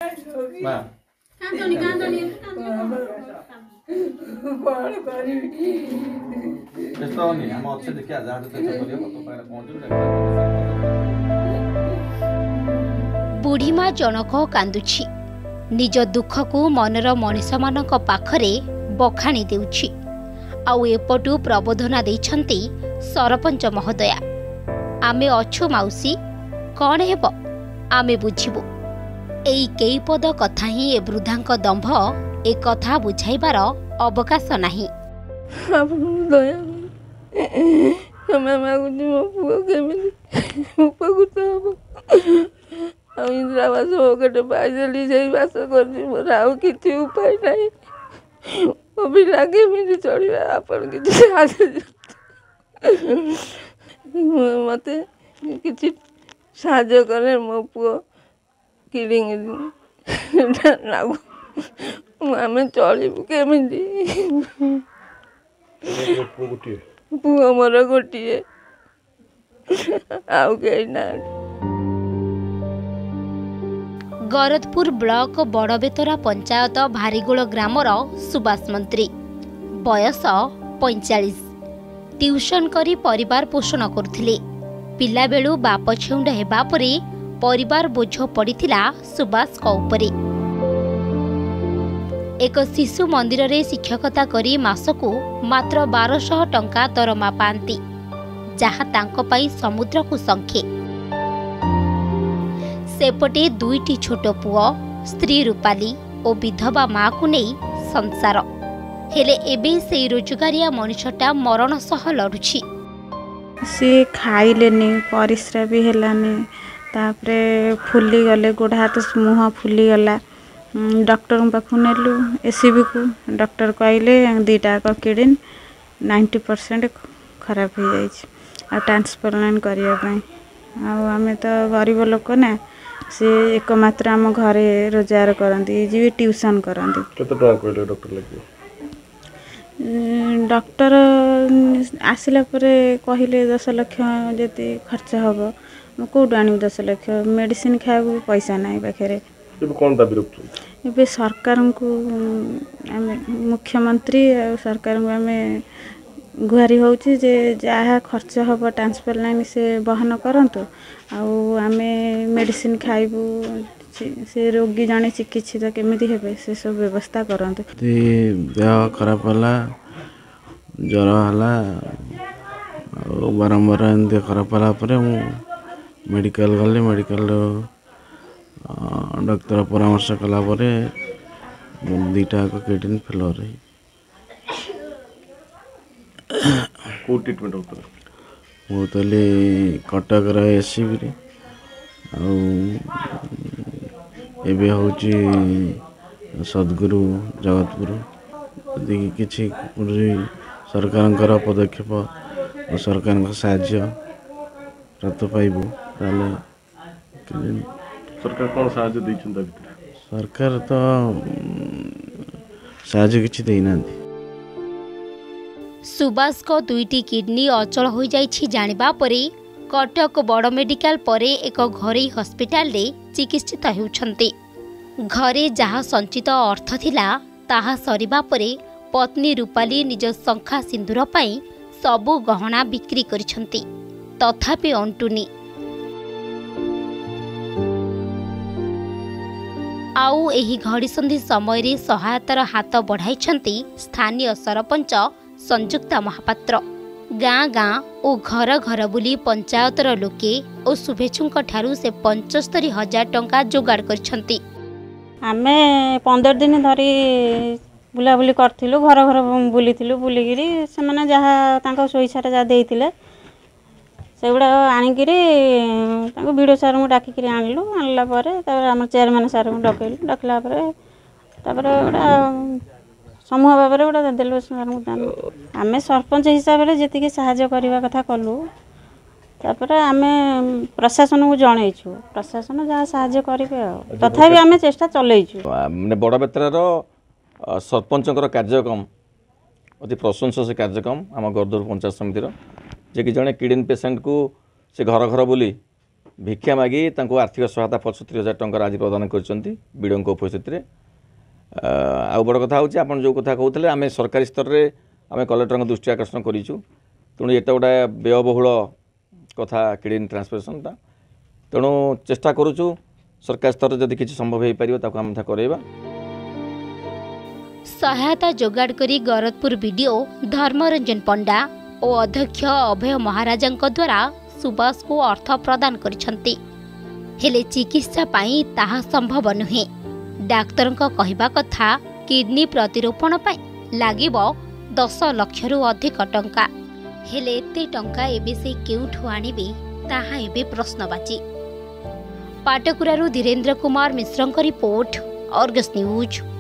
मां कांदनी कांदनी कौन करी व्यस्त होनी हम अच्छे देखिए जहाँ तो चेक करियो तो पारे पहुंचू बुढ़ी माँ जनक कांदुछि निज दुख को मनर मनीष मानक पाखरे बखाणी देउछि आउ एपटू प्रबोधना देइछंती सरपंच महोदया आमे अछु माउसी कौन हेब आमे बुझिबु एई केई पद कथा ही ए वृद्धांक दंभ ए कथा बुझाइबार अवकाश नाही। दया क्षमा मागुची मो पुओ केमिति उपकृत हब इंदिरावास पकेट पाइदेली से बास कर मोर आउ किसी उपाय नहीं पिला केमिति चढ़ा आपण किसी मत किसी साहाଯ୍ୟ कले मो पुओ किडिंग लागू आम चलू केमिति पुओ मोर गोटे आउ कहीं ना। गरदपुर ब्लॉक बड़बेतरा पंचायत भारीगोल ग्रामर सुभाष मंत्री बयस 45 ट्यूशन करी परिवार पोषण करुथिले पिला बेलू बाप छेउंड हेबा परे परिवार बोझ पड़िथिला सुभाष को उपरे एक शिशु मंदिर रे शिक्षकता करी मासकू मात्र 1200 टंका दरमा पांती जहा तांको पाई समुद्र को संखे सेपटे दुईटी छोट पुओ स्त्री रूपाली और विधवा माँ को नहीं संसार हेले एबे से रोजगारिया मनुष्यटा मरण सह लड़ुछि सी खाइलेनी परिश्रा भी हेलानी तापरे फुली गले गोड़ हाथ मुह फुली गला डॉक्टर पाखु नेलु एसीबी को डॉक्टर कहले दीटा किडनी 90% खराब हो जाए ट्रांसप्लांट करने आम तो गरीब लोक ना से एकमात्र आम घरे रोजगार करती जी ट्यूशन करती डॉक्टर आसला कहले 10 लाख जति खर्च हम कौटू आनी 10 लाख मेडिसिन खाया पैसा ना पाखे ए सरकार को मुख्यमंत्री सरकार को आम गुहारी होची जे जहाँ खर्च हम ट्रांसप्लांट से बहन करंतु आम मेडिसिन खाइबू से रोगी जड़े चिकित्सित केमिति हेबे से सब व्यवस्था करंतु देह खराब होला ज्वर होला बारंबार देह खराब होला परे मेडिकल गले मेडिकल डॉक्टर परामर्श कला परे दीटा किडनी फेलर रही को ट्रीटमेंट होता वो तले कटक एसीबी एबे होची सद्गुरु जगतपुर यदि किसी सरकार पदक्षेप और सरकार साहाय्य प्राप्त पाइबू ताले सरकार कौन साहाय्य सरकार तो साहाय्य किछि देना सुभाष को दुईटी किडनी अचल हो जाइछि जानिबा परे कटक बड़ मेडिकल परे एक घरोई हस्पिटाल रे चिकित्सित हेउछन्ति घरे जहाँ संचित अर्थ थिला ताहा सरिबा परे पत्नी रूपाली निज शंखा सिंदूर पाई सबु गहना बिक्री करिछन्ति तथापि अंटुनी आउ एही घड़ी संधि समय रे सहायतार हाथ बढ़ाइछन्ति स्थानीय सरपंच संयुक्ता महापात्र गाँ गाँ और घर घर बुली पंचायतर लोके और शुभेच्छुक ठारू से 75,000 टंका जोगाड़ करछन्ति आमे 15 दिन धरी बुलाबुली करथिलु घर घर बुलीथिलु बुलीगिरी सेमाने जहा तांको सोइछारे जा देइथिले सेगुडा आनिकिरी तांको वीडियो सार मु डाकिकिरी आनिलु आनला परे तापर हम चेयरमैन सार मु डकैलु डकला परे तापर ओडा समूह भाव में गोटे देलु आम सरपंच हिसाब से जी साहाय्य करने कथा कलु तापर आम प्रशासन को जनईचु प्रशासन जहाँ साहाय्य करेंगे तथापि आम चेष्टा चलईचु मैंने बड़बेतरार सरपंच कार्यक्रम अति प्रशंसा से कार्यक्रम आम गरदपुर पंचायत समितिर जे कि जड़े किडनी पेसेंट को से घर घर बुली भिक्षा मागी आर्थिक सहायता 75,000 टंका आज प्रदान करछंती बीडीओ उपस्थित रे आ बड़ कथा होची आपण जो कथा कहउतले आमे सरकारी स्तर रे आमे कलेक्टर दृष्टि आकर्षण करिछु तेणु एटा गोटा व्ययबहुल कथा किडनी ट्रांसप्लांटेशन तेणु चेष्टा करूछु सरकार स्तर रे जदि किछि संभव हे परिबो ताको हम करैबा। सहायता जोगाड़ करी गरदपुर बीडीओ धर्मरंजन पंडा और अध्यक्ष अभय महाराजंक द्वारा सुभाष को अर्थ प्रदान करिसंती हेले चिकित्सा पाई ताहा संभव नुहे। डाक्तर कहवा कथा किडनी प्रतिरोपण पाई लागिबो 10 लाख रु अधिक टंका हेले एते टंका एबे से केउठु आनिबे ताहा एबे प्रश्नवाची। पाटकुरारू धीरेन्द्र कुमार मिश्रंक रिपोर्ट, अर्गस न्यूज।